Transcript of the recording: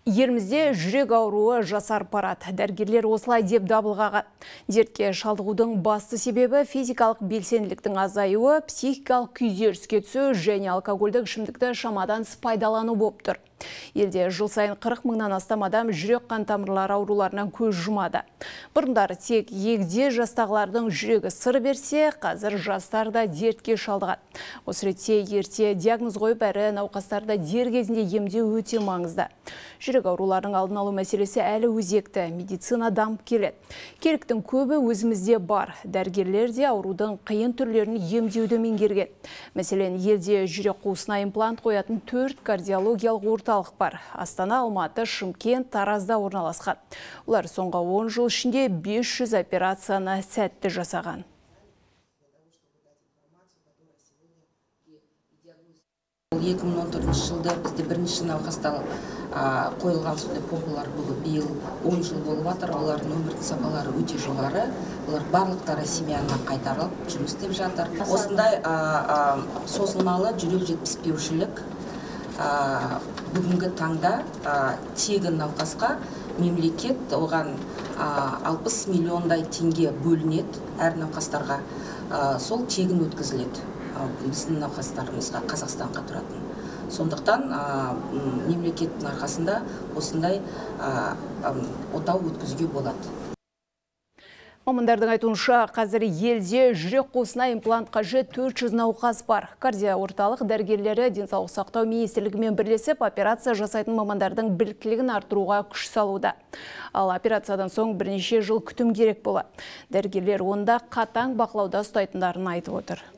Елімізде жүрек ауруы жасарып барады. Дәрігерлер осылай деп дабыл қағады. Дертке шалдығудың басты себебі физикалық белсенділіктің азаюы, психикалық күйзеліске түсу және алкогольдік ішімдікті шамадан тыс пайдалану болып тұр. Елде жыл сайын 40 мыңнан астам адам жүрек қан тамырлары ауруларынан көз жұмады. Бұрындары тек егде жастағылардың жүрегі сыр берсе, қазір жастар да дертке шалдығады. Осы ретте ерте диагноз қойып, әрі науқастарды дер кезінде емдеу өте маңызды. Жүрек ауруларының алдын алу мәселесі әлі өзекті, медицина дамып келеді. Керектің көбі өзімізде бар. Дәрігерлер де аурудың қиын түрлерін емдеуді меңгерген. Мәселен, елде жүрек қуысына имплант қоятын 4 кардиологиялық орталық бар. Астана, Алматы, Шымкент, Таразда орналасқан. Олар соңғы 10 жыл ішінде 500 операцияны сәтті жасаған. Ол 2014 жылда бізде бірінші науқастар қойылған сондай помпалар биыл 10 жыл болып жатыр. Олардың өмірдің сапалары өте жоғары. Олар барлықтары семьяна қайтарылып жұмыс істеп жатыр. Осындай созылмалы жүрек жетіспеушілік бүгінгі таңда тегін науқасқа мемлекет оған 60 миллиондай теңге бөлінеді әр науқастарға. Сол тегін өткізіледі біздің науқастарымызға, Қазақстанға тұратын. Сондықтан мемлекеттің арқасында осындай отау өткізуге болады. Мамандардың айтуынша, қазір елде жүрек қуысына имплант қажет 400 науқас бар. Кардиорталық дәрігерлері денсаулық сақтау министрлігімен бірлесіп, операция жасайтын мамандардың біліктілігін артыруға күш салуда. Ал операциядан соң бірнеше жыл күтім керек болады. Дәрігерлер онда қатаң бақылауда ұстайтындарын айтып отыр.